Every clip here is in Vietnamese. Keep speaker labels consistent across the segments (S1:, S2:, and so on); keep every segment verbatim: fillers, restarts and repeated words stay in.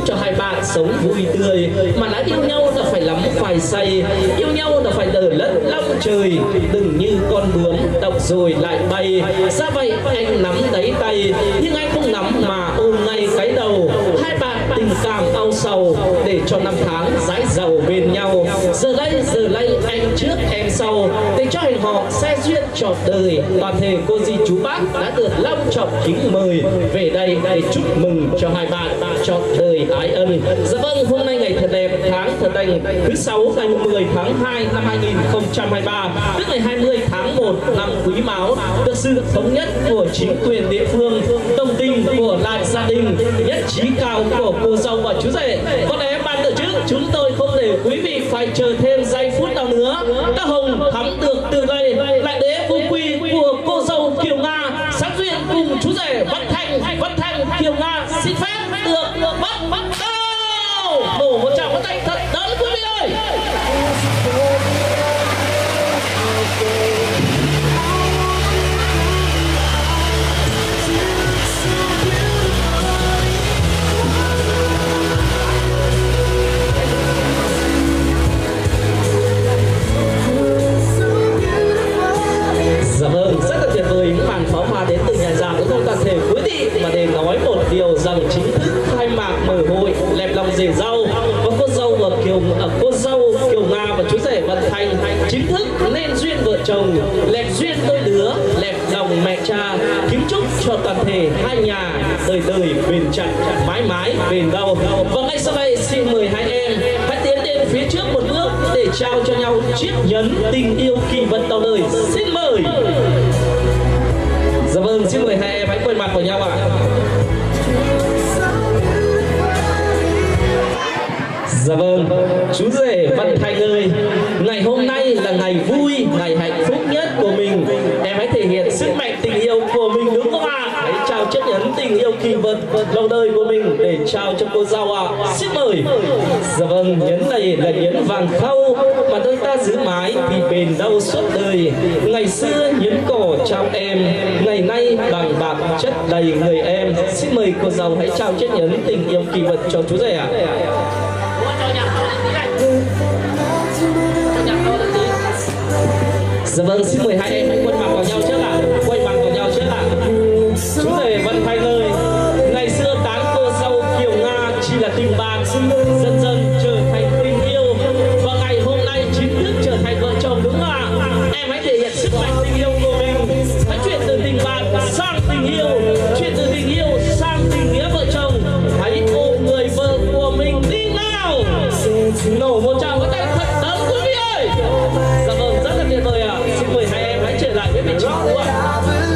S1: cho hai bạn sống vui tươi. Mà đã yêu nhau là phải lắm phải say, yêu nhau là phải lở lất long trời, đừng như con bướm độc rồi lại bay. Ra vậy anh nắm lấy tay, nhưng anh không nắm mà ôm ngay cái đầu. Hai bạn tình cảm âu sầu, để cho năm tháng dãi giàu bên nhau. Giờ đây giờ đây anh trước em sau, để cho hẹn hò xe duyên trọn đời. Toàn thể cô dì chú bác đã được long trọng kính mời về đây để chúc mừng cho hai bạn trọn đời ái ân. Dạ vâng, hôm nay ngày thật đẹp, tháng thật lành, thứ sáu ngày mười tháng hai năm hai nghìn không trăm hai mươi ba, tức ngày hai mươi tháng một năm Quý Mão, được sự thống nhất của chính quyền địa phương, đồng tình của lại gia đình, nhất trí cao của cô dâu và chú rể. Có lẽ ban tổ chức chúng tôi không để quý vị phải chờ thêm giây phút nào nữa. Các hồng thắm được từ đây, lại đế phú quy của cô dâu Kiều Nga sát duyên cùng chú rể Văn Thành. Văn Thành Kiều Nga xin phép được bắt bắt đầu đổ một tràng bắt tay thật lớn quý vị ơi. Dạ vâng, rất là tuyệt vời những màn pháo hoa đến từ nhà giảng của toàn thể quý vị, mà để nói một điều rằng chính thức khai mạc mở hội lẹp lòng rể dâu và cô dâu và Kiều à, cô dâu Kiều Nga và chú rể Văn Thành chính thức nên duyên vợ chồng, lẹp duyên đôi đứa, lẹp lòng mẹ cha. Kính chúc cho toàn thể hai nhà đời đời bền chặt, mãi mãi bền lâu. Và ngay sau đây xin mời hai em hãy tiến đến phía trước một bước để trao cho nhau chiếc nhẫn tình yêu kỳ vật đầu đời. Xin mời. Dạ vâng, xin mời hai em hãy quay mặt vào nhau ạ. Dạ vâng, chú rể Văn Thành ơi, ngày hôm nay là ngày vui, ngày hạnh phúc nhất của mình. Em hãy thể hiện sức mạnh tình yêu của mình đúng không ạ? Hãy trao chiếc nhẫn tình yêu kỳ vật lâu đời của mình để trao cho cô dâu ạ. Xin mời. Dạ vâng, nhẫn này là nhẫn vàng khâu mà đôi ta giữ mãi thì bền lâu suốt đời. Ngày xưa nhẫn cổ trao em, ngày nay bằng bạc chất đầy người em. Xin mời cô dâu hãy trao chiếc nhẫn tình yêu kỳ vật cho chú rể ạ. Dạ vâng, xin mời hai em hãy quay mặt vào nhau trước ạ. Quay mặt vào nhau trước ạ. Chú rể Văn Thành ơi, ngày xưa tán cô dâu Kiều Nga chỉ là tình bạn, dần dần trở thành tình yêu, và ngày hôm nay chính thức trở thành vợ chồng đúng không ạ? Em hãy thể hiện sức mạnh tình yêu của mình, hãy chuyển từ tình bạn sang tình yêu, chuyển từ tình yêu sang tình nghĩa vợ chồng. Hãy ôm người vợ của mình đi nào. Nổ một tràng vỗ tay thật lớn quý vị ơi. Dạ vâng, rất là tuyệt vời ạ. Xin mời hai em hãy trở lại với vị trí cũ ạ.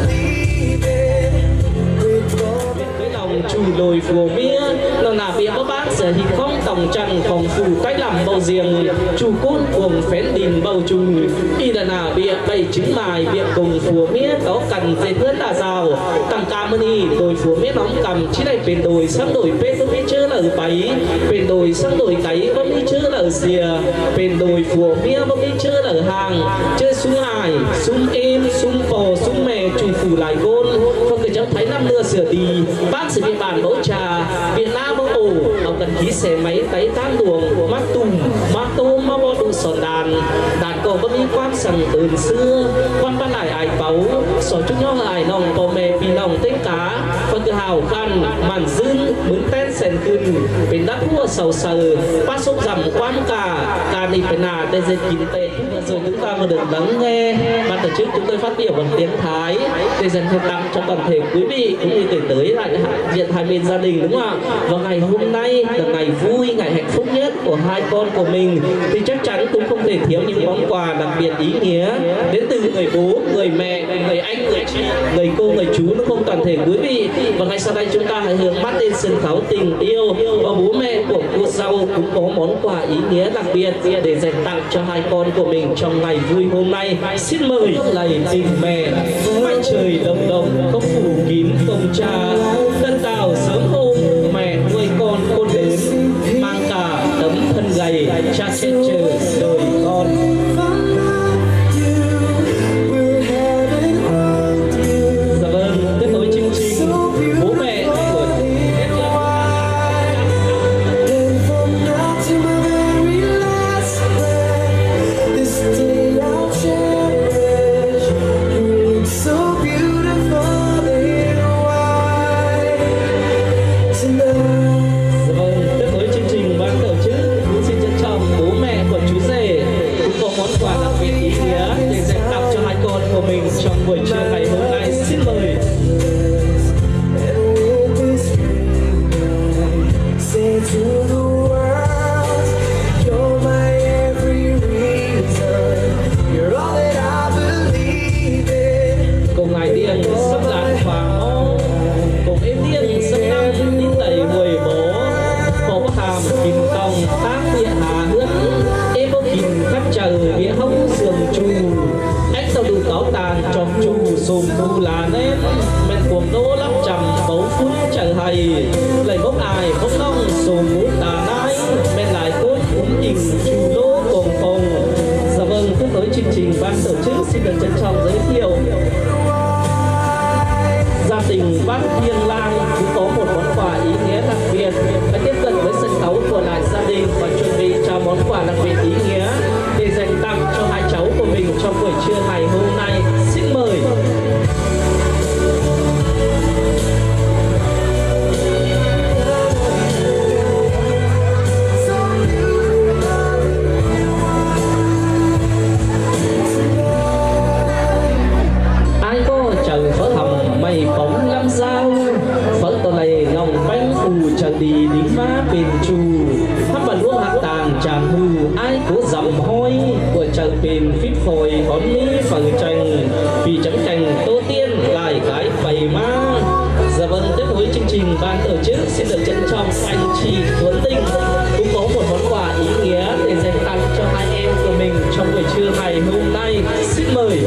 S1: Với lòng chùi lồi phù mía, lòng nào bia có bác giờ thì không tổng trần phòng phủ cách làm bầu riêng, chủ cút cùng phén đình bầu trùng. Y là nào bia bày trứng mài bia cùng phù mía có cần dệt hơn là rào. Tầm ca mơ ni đồi phù mía nóng cầm chỉ này bên đồi sang đồi phê có mi chớ là bấy, bên đồi sang đồi cấy có mi chớ là xìa, bên đồi phù mía có mi chớ là hàng. Chơi súng hài, súng êm, súng phò, súng mè chủ phủ lại gôn. Không cứ cháu thấy năm lưa sửa đi, bác sử địa bàn mẫu trà, Việt Nam mẫu ổ, ông cần khí xe máy tấy tan luồng, mắt tùm, mắt tôm, mắt bó đủ sòn đàn. Đàn cổ có mi quan sẵn từ xưa, quan ban lại ai báu, sổ chung nhau hài nòng bò mè vì nòng tên cá. Và tự hào khăn, màn dưng, mướn tên sèn cưng, bên đất hua sầu sờ, bác sốc rằm quan cả, cả đi bên nà tên dân kín tệ. Rồi chúng ta vừa được lắng nghe ban tổ chức chúng tôi phát biểu bằng tiếng Thái để dành thật tặng cho toàn thể quý vị cũng như gửi tới lại diện hai bên gia đình đúng không ạ? Và ngày hôm nay là ngày vui, ngày hạnh phúc nhất của hai con của mình thì chắc chắn cũng không thể thiếu những món quà đặc biệt ý nghĩa đến từ người bố, người mẹ, người anh, người chị, người cô, người chú đúng không toàn thể quý vị? Và ngay sau đây chúng ta hãy hướng mắt lên sân khấu tình yêu, và bố mẹ của cô dâu cũng có món quà ý nghĩa đặc biệt để dành tặng cho hai con của mình trong ngày vui hôm nay. Xin mời lầy tình mẹ, mái trời đồng đồng không phủ kín công cha, tân tàu sớm hôm mẹ nuôi con khôn đến, mang cả tấm thân gầy cha chết chờ đời con. Dạ vâng, tiếp nối chương trình bố mẹ của chẳng đi đính phá bền trù thăm bà luôn hát tàng chàng hư ai cố dầm hôi của chàng bền phít phổi hóm ní phần tranh vì chấm cành tô tiên lại cái bày má. Dạ vâng, tiếp với chương trình ban tổ chức xin được trân trọng anh chị Tuấn Linh cũng có một món quà ý nghĩa để dành tặng cho hai em của mình trong buổi trưa ngày hôm nay. Xin mời.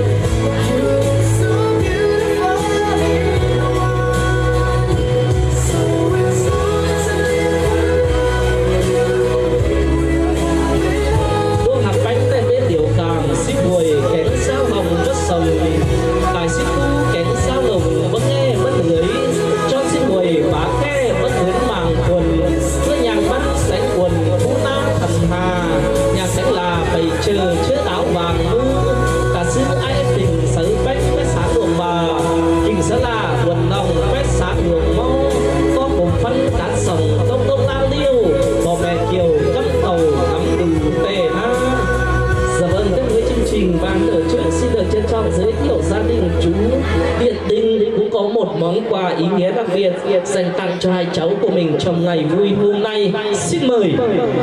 S1: Đua hạt bánh tên bên điều cảm xích buổi kén sao hồng rất sồng tài xích tu kén sao lồng vẫn nghe vẫn lưới cho xin buổi bá khe vẫn hướng màng quần với nhàng bắt sánh quần phú nam thần hà nhà sẽ là bầy chờ chứa áo vàng nu cả xứ ai tình sở bách quét xá đường bà kinh sẽ là quần nòng quét xá đường mau có cùng phân cán sòng đông đông lao liêu bò mẹ kiều cắm tàu ngắm đường tề ha. Dạ vâng, tiếp với chương trình ban tổ chức xin được trân trọng giới thiệu gia đình chú Điện Đinh cũng có một món quà ý nghĩa đặc biệt dành tặng cho hai cháu của mình trong ngày vui hôm nay. Xin mời.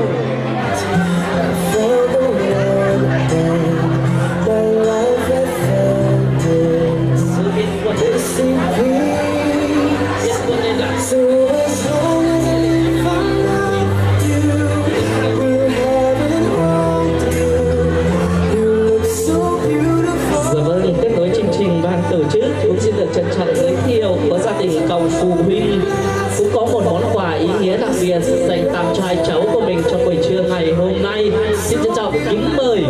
S1: Cũng xin được trân trọng giới thiệu có gia đình Cầu Phù Huynh cũng có một món quà ý nghĩa đặc biệt dành tặng cho hai cháu của mình trong buổi trưa ngày hôm nay. Xin trân trọng kính mời.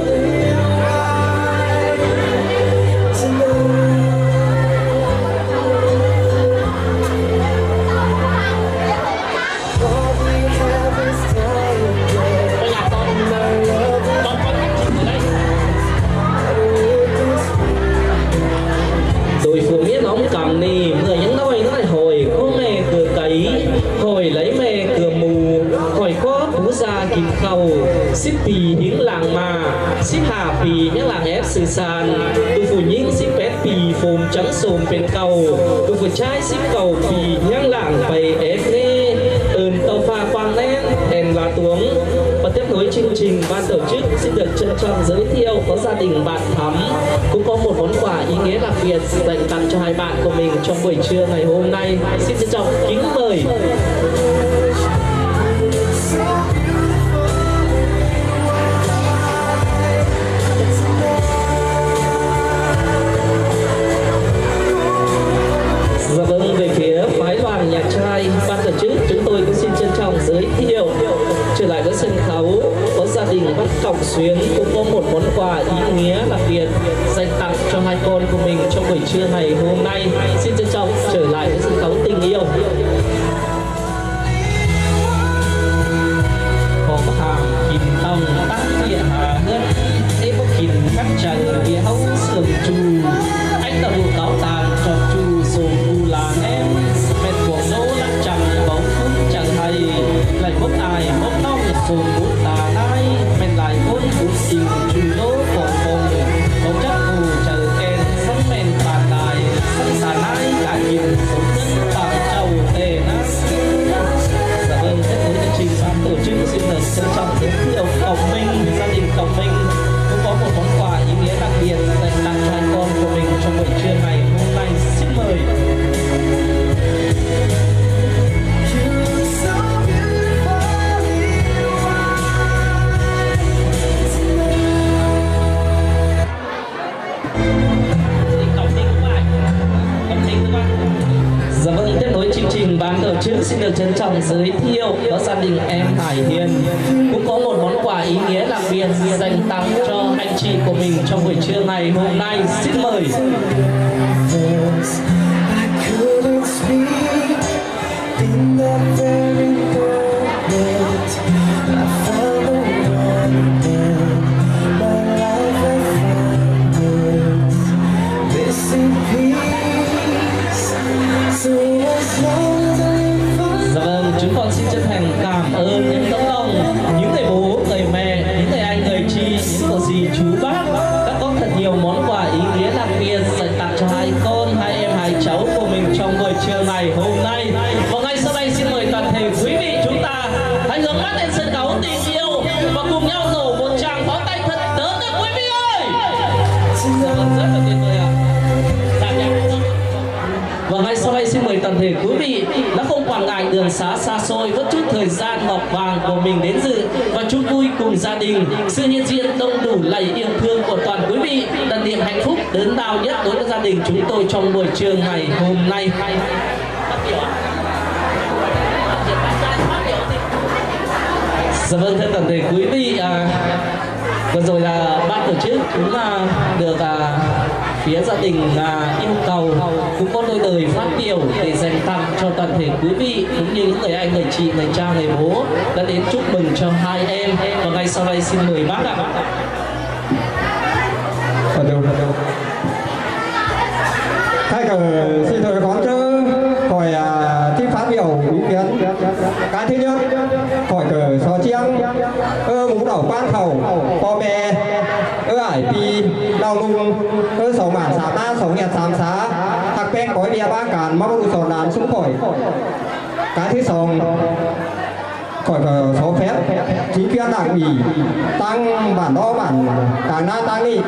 S1: Cầm nì người những nói nói hồi có mẹ cửa cấy hồi lấy mẹ cửa mù hồi có phú gia kìm khâu xích pì hiến làng mà xích hà pì những làng ép sư sàn tu phụ nhính xích pét pì phồm trắng xồm bên cầu tu phụ trái xích cầu pì những làng bày ép nê ơn tàu pha quang nét đèn là tuống. Và tiếp nối chương trình ban tổ chức xin được trân trọng giới thiệu có gia đình bạn Thắm cũng có một món quà ý nghĩa đặc biệt dành tặng cho hai bạn của mình trong buổi trưa ngày hôm nay. Xin trân trọng kính mời. Dạ vâng, về phía phái đoàn nhạc trai ban tổ chức chúng tôi cũng xin trân trọng giới thiệu trở lại với sân khấu có gia đình Bắc Cổng Xuyến cũng có một món quà ý nghĩa đặc biệt dành tặng cho hai con của mình trong buổi trưa ngày hôm nay. Xin trân trọng trở lại với sân khấu tình yêu. Có hàng kìm tông tăng địa hà ngân thế có kìm các trần địa hấu sườn trù anh đầu cáo tàn tròn trù sổ phù làng em mệt của nô lắc chẳng bóng cũng chẳng hay lại mốt ai mốt nông sổ mốt tà nai men lại khôn cũng tình trù lỗ của phòng bóng chắc phù chờ kèn sân men bàn đài sân xà nai cả nhìn sống nhân tàng trầu tề nát. Dạ vâng, tiếp nối chương trình ban tổ chức xin được trân trọng giới thiệu Cổng Minh, gia đình Cổng Minh cũng có một món quà ý nghĩa đặc biệt dành tặng cho hai con của mình trong buổi trưa ngày hôm nay. Xin mời. Dạ vâng, tiếp nối chương trình ban tổ chức xin được trân trọng giới thiệu có gia đình em Hải Hiền cũng có một món quà ý nghĩa đặc biệt dành tặng cho anh chị của mình trong buổi trưa ngày hôm nay. Xin mời. Dạ vâng, chúng con xin chân thành cảm ơn những tấm lòng, những người bố, người mẹ, những người anh, người chị, những cô dì, chú bác đã có thật nhiều món quà ý nghĩa đặc biệt dành tặng cho hai con, hai em, hai cháu của mình trong buổi trưa ngày hôm nay. Và ngay sau đây xin mời toàn thể quý vị chúng ta hãy hướng mắt lên sân khấu tình yêu và cùng nhau rổ một tràng pháo tay thật lớn nữa quý vị ơi. Rất là tuyệt vời ạ. Và ngay sau đây xin mời toàn thể quý vị đã không quản ngại đường xá xa xôi, vẫn chút thời gian ngọc vàng của mình đến dự và chúc vui cùng gia đình. Sự hiện diện đông đủ lầy yêu thương của toàn quý vị là niềm hạnh phúc lớn lao nhất đối với gia đình chúng tôi trong buổi trưa ngày hôm nay. Dạ vâng, thưa toàn thể quý vị, à, vừa rồi là ban tổ chức cũng là được à, phía gia đình à, yêu cầu cũng có đôi lời phát biểu để dành tặng cho toàn thể quý vị cũng như những người anh, người chị, người cha, người bố đã đến chúc mừng cho hai em. Và ngay sau đây xin mời bác ạ.
S2: Thay cờ xin thời phóng chứ khỏi thi phát biểu ý kiến. Cái thứ nhất, khỏi cờ so chiang ơ ngũ đầu quan khẩu po mẹ ơ ải pi đau lung ơ sầu mạn xả ta sầu nhạt xám xá thạc beng cõi bia ba cản mong đủ sổ đàn xuống khỏi. Cái thứ sòng khỏi cờ số phép chính quyền đảng ủy tăng bản đó bản càng na tăng đi.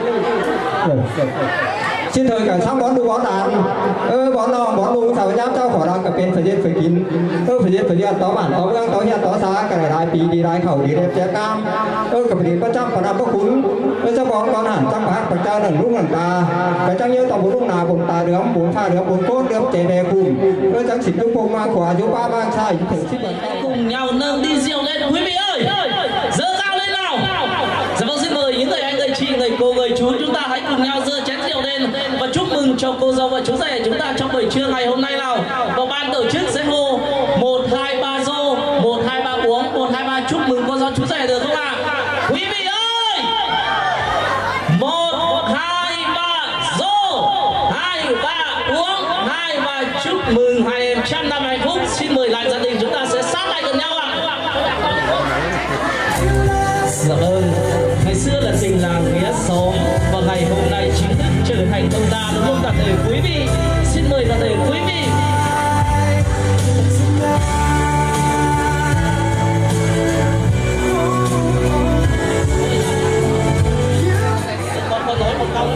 S2: Xin thời cả sáng bón đủ bón đàn ơ bón non bón đủ sao nhám trao khỏi đàn cả bên phải diệt phải kín ơ phải diệt phải diệt tó bản tó găng tó hiện tó xa cái này đại pì đi đại khẩu đi đẹp trẻ cam ơ cả bên có trăm phần năm có cún ơ cho bón con hẳn trăm bát bạch cha đằng lúc hẳn ta cái trang nhớ tổng bốn lúc nào bốn ta đứa bốn pha đứa bốn cốt đứa trẻ bè cùng ơ chẳng xịt chung cùng mang quả chú ba mang sai
S1: cùng nhau nâng đi rượu lên quý vị ơi, giơ cao lên nào. Dạ vâng, xin mời những người anh, người chị, người cô, người chú chúng ta hãy cùng nhau giơ chén rượu lên và chúc mừng cho cô dâu và chú rể chúng ta trong buổi trưa ngày hôm nay nào. Và ban tổ chức sẽ hô một hai ba rô, một hai ba uống, một hai ba chúc mừng cô dâu chú rể được không ạ? Quý vị ơi, một hai ba rô, hai ba uống, hai ba chúc mừng hai em trăm năm hạnh phúc. Xin mời lại gia đình chúng ta sẽ sát lại gần nhau ạ. Dạ vâng, ngày xưa là tình làng nghĩa xóm và ngày hôm nay chính thức trở thành ông ta, đúng không toàn thể quý vị? Xin mời toàn thể quý vị. Con có nói một câu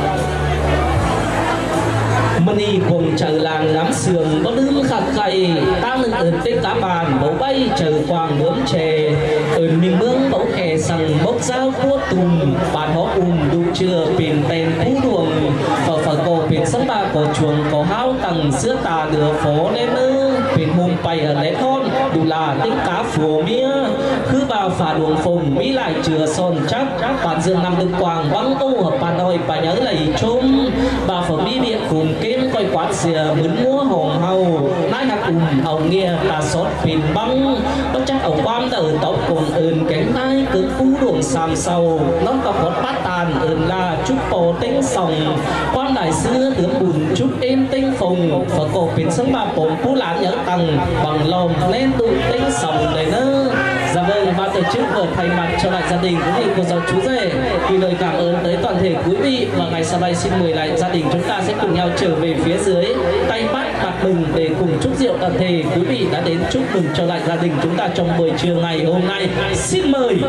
S1: Mani cùng chờ làng ngắm sườn có đứng khạc khầy ta nâng ơn tên cá bàn bầu bay chờ quàng nướng chè ơn mình mương bầu kè sằng bốc dao cua tùng bàn hó ùm đu chưa pin tên phú đuồng phở phở cổ pin sân ba cổ chuồng cổ hao tầng sữa tà đưa phố lên nơ pin hùng bay ở lễ thôn đủ là tính cá phù mía cứ vào phà đuồng phùng mỹ lại chừa son chắc bàn dương nằm đứng quàng băng ô hợp bàn đôi bà nhớ lầy trôm bà phở mỹ điện cùng kiếm coi quát xìa mướn múa hồng hầu nái hạt ùm hầu nghe ta sót pin băng bất chắc ổng quan tờ tóc cùng ơn cánh tay cứ phú đuồng xàm sầu nó có một bát tàn ơn là chúc cổ tinh sòng quan đại sứ tướng bùn chúc êm tinh phùng phở cổ pin sân bà bổng phú lãn nhớ tầng bằng lòng lên tụ tinh sòng đầy nơ. Dạ vâng, ban tổ chức vừa thay mặt cho lại gia đình cũng như cô dâu chú rể gửi lời cảm ơn tới toàn thể quý vị. Và ngày sau đây xin mời lại gia đình chúng ta sẽ cùng nhau trở về phía dưới tay bắt mặt mừng để cùng chúc rượu toàn thể quý vị đã đến chúc mừng cho lại gia đình chúng ta trong buổi trưa ngày hôm nay. Xin mời.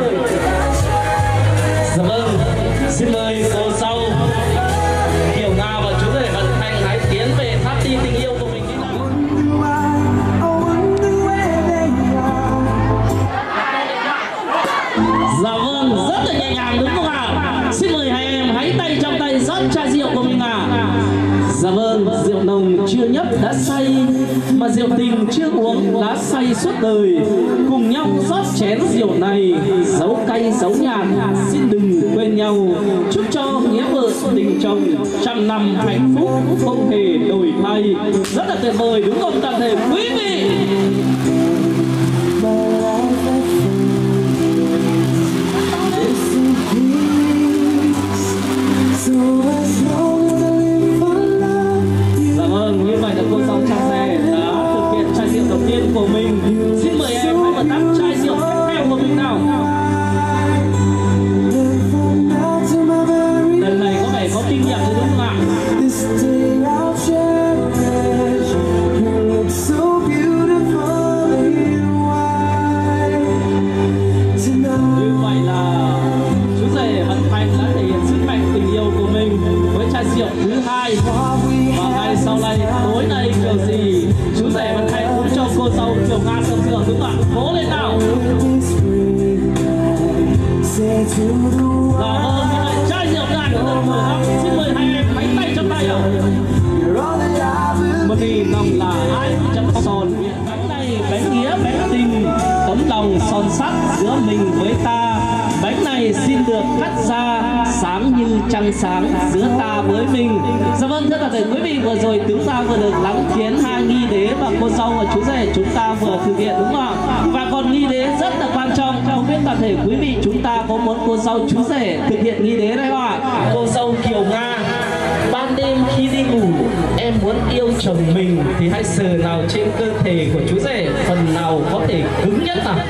S1: Dạ vâng, xin mời cô dâu Kiều Nga và chú rể Vận Thanh hãy tiến về tháp đi tình yêu của mình. Dạ vâng, rất là nhẹ nhàng đúng không ạ? Xin mời hai em hãy tay trong tay rót chai rượu của mình ạ. Dạ vâng, rượu nồng chưa nhấp đã say, mà rượu tình chưa uống đã say suốt đời. Cùng nhau rót chén rượu này, dấu cay dấu nhạt, xin đừng quên nhau. Chúc cho nghĩa vợ tình chồng trăm năm hạnh phúc không hề đổi thay. Rất là tuyệt vời đúng không toàn thể quý vị? Dạ vâng, như vậy là cô dâu cha xe đã thực hiện chai rượu đầu tiên của mình. Xin mời em hãy mở tắt chai rượu tiếp theo của mình nào. Lần này có vẻ có kinh nghiệm rồi đúng không ạ? Cố lên nào. Và vâng, chai rượu đàn được mở không? Xin mời hai em bánh tay trong tay nào. Một vì lòng là ai chăm son. Bánh này bánh nghĩa bánh tình, tấm lòng son sắt giữa mình với ta. Bánh này xin được cắt ra sáng như trăng sáng giữa ta với mình. Dạ vâng, thưa toàn thể quý vị, vừa rồi chúng ta vừa được lắng kiến hai nghi đế và cô dâu và chú rể chúng ta vừa thực hiện, đúng không ạ? Và còn nghi đế rất là quan trọng, không biết toàn thể quý vị chúng ta có muốn cô dâu chú rể thực hiện nghi đế đây không ạ? Cô dâu Kiều Nga: ban đêm khi đi ngủ em muốn yêu chồng mình thì hãy sờ nào trên cơ thể của chú rể, phần nào có thể cứng nhất nào?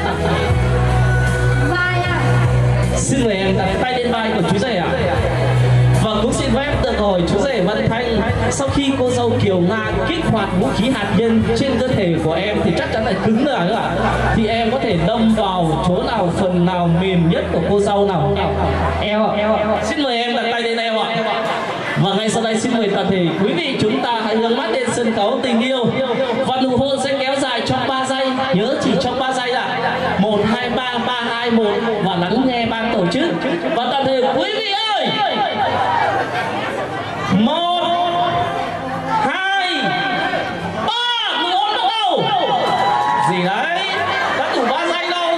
S3: Vai ạ.
S1: Xin mời em đặt tay lên vai của chú rể ạ. Và cũng xin phép được hỏi chú rể Văn Thanh, sau khi cô dâu Kiều Nga kích hoạt vũ khí hạt nhân trên cơ thể của em thì chắc chắn là cứng rồi ạ. Thì em có thể đâm vào chỗ nào, phần nào mềm nhất của cô dâu nào? Eo ạ. Xin mời em đặt tay lên eo ạ. Và ngay sau đây xin mời toàn thể quý vị chúng ta hãy hướng mắt lên sân khấu tình yêu. Và nụ hôn sẽ kéo dài trong ba giây, nhớ chỉ trong ba giây ạ. Một, hai, ba, ba, hai, một. Và lắng nghe ban tổ chức. Và toàn thể quý vị ơi, một, hai, ba, nụ hôn bắt đầu. Gì đấy, đã đủ ba giây đâu.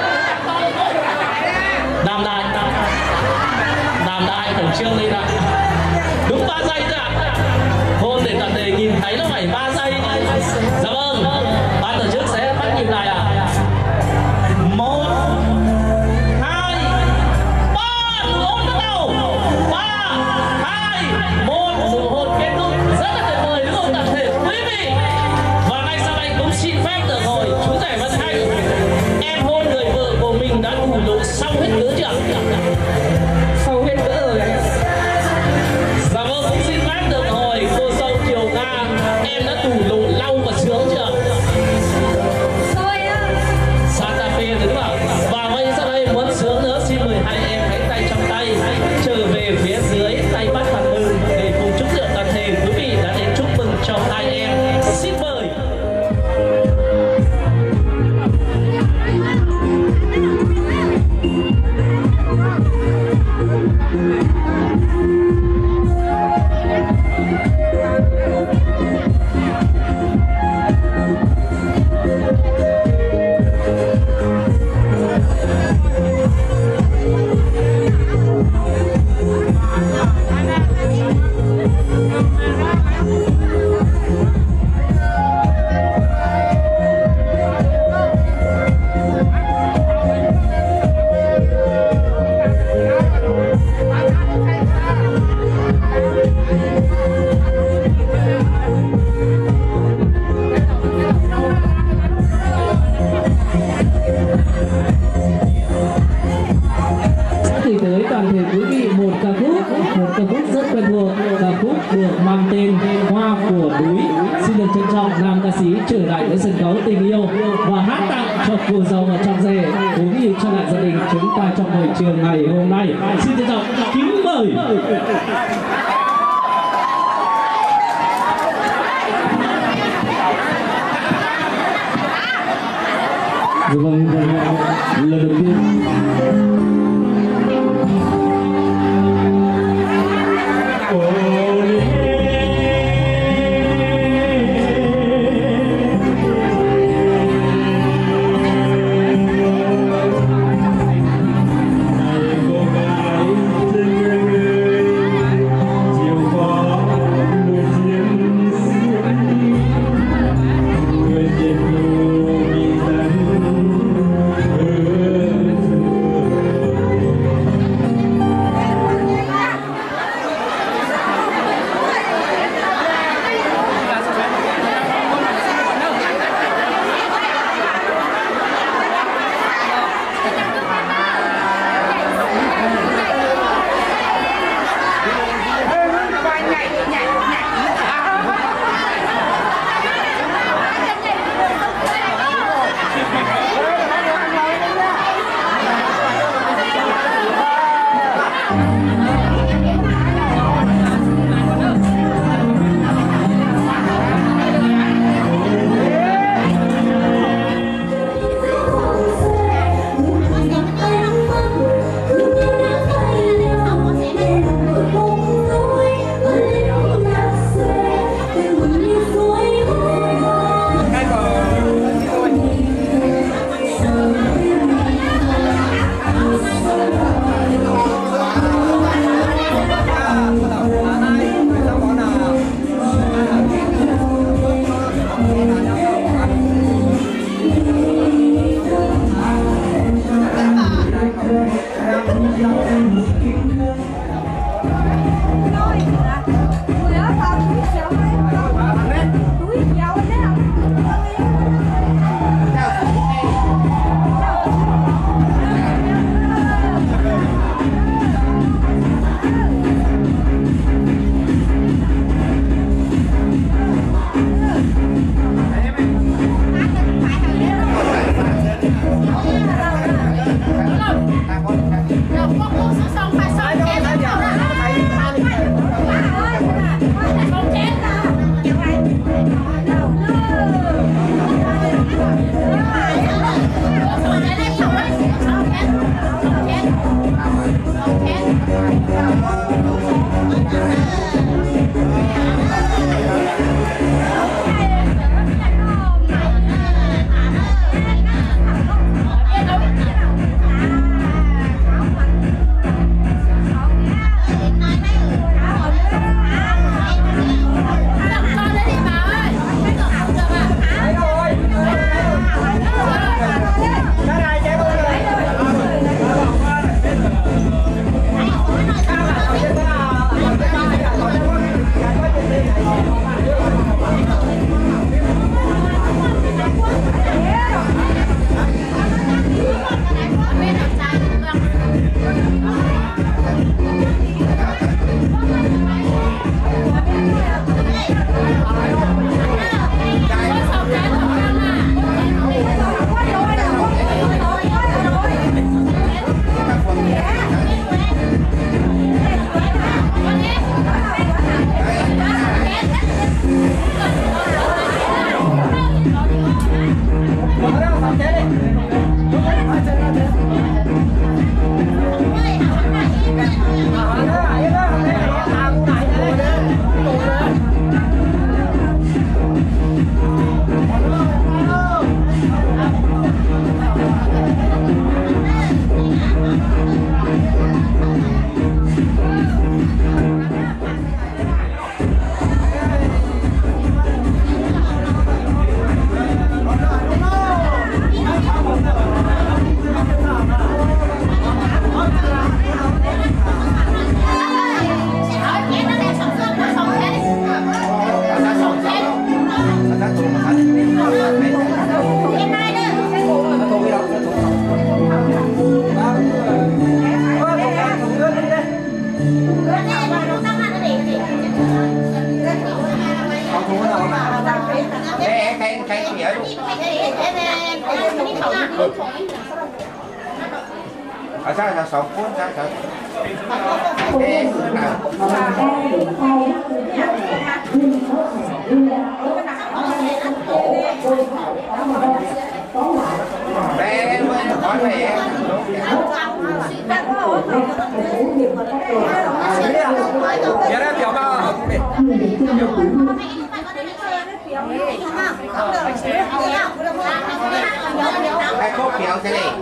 S1: Đàm đại, đàm đại khẩn trương lên ạ. Đúng ba giây thôi ạ. Hôn để toàn thể nhìn thấy nó phải ba giây. Dạ vâng, ban tổ chức sẽ bắt nhịp lại ạ. Một, hai, ba, nụ hôn bắt đầu. Ba, hai, một, nụ hôn kết thúc. Rất là tuyệt vời đúng không toàn thể quý vị? Và ngay sau đây cũng xin phép được hỏi chú rể Văn Thanh, em hôn người vợ của mình đã đủ độ xong hết cỡ chưa? Sau hết cỡ rồi. Dạ vâng, cũng xin phép được hỏi cô dâu Kiều Nga, em đã đủ độ lau và sướng chưa?
S3: Tôi ạ.
S1: Santa Fe đúng không ạ? Và ngay sau đây muốn sướng nữa, xin mời hai em hãy tay trong tay trở về phía dưới, tay bắt phản mừng để cùng chúc rượu toàn thể quý vị đã đến chúc mừng cho hai em. Xin mời. Gửi tới toàn thể quý vị một ca khúc, một ca khúc rất quen thuộc, ca khúc được mang tên Hoa của Núi. Xin được trân trọng nam ca sĩ trở lại với sân khấu tình yêu và hát tặng cho cô dâu và trong rể cũng như cho lại gia đình chúng ta trong buổi trường ngày hôm nay. Xin trân trọng kính mời. Dạ vâng, lần đầu tiên
S4: ở sao là sáu phút sao sao thế nào bé mới hỏi mẹ giờ đó tiểu bao cái cốt kéo thế này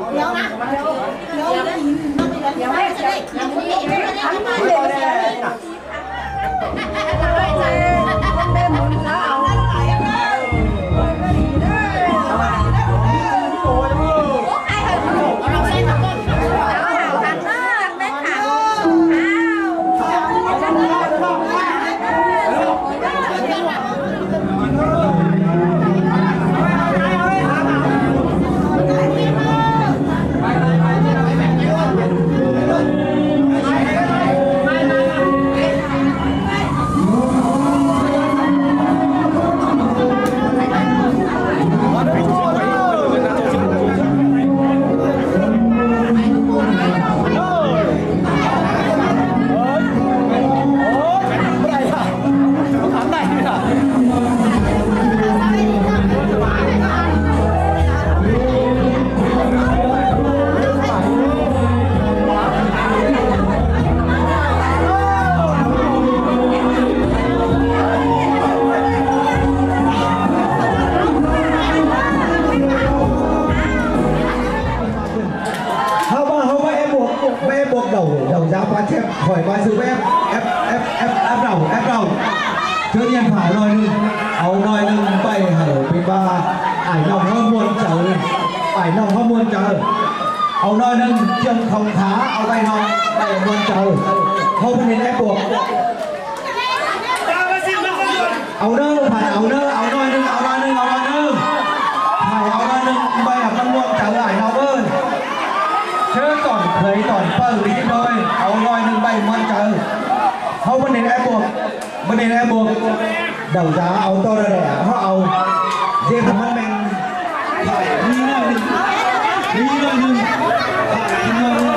S5: hỏi qua sự ép ép ép ép ép đầu ép đầu trước nhiên phải rồi đi ấu nói đừng bay hở bị ba ải nòng hơn muôn chờ ải nòng hơn muôn chờ ấu nói đừng chân không khá ấu bay nòng bay muôn chờ không nên ép buộc ấu nơ phải ấu nơ ấu nói đừng ấu nói đừng ấu nói đừng phải ấu nói đừng bay hở con muôn chờ ải nòng hơn chứ còn thấy còn phơi đi thôi ấu nói đừng bay muôn chờ không vấn đề ép buộc vấn đề ép buộc đầu giá ấu to ra đẻ họ ấu dê của mắt mình phải đi nơi Xin mời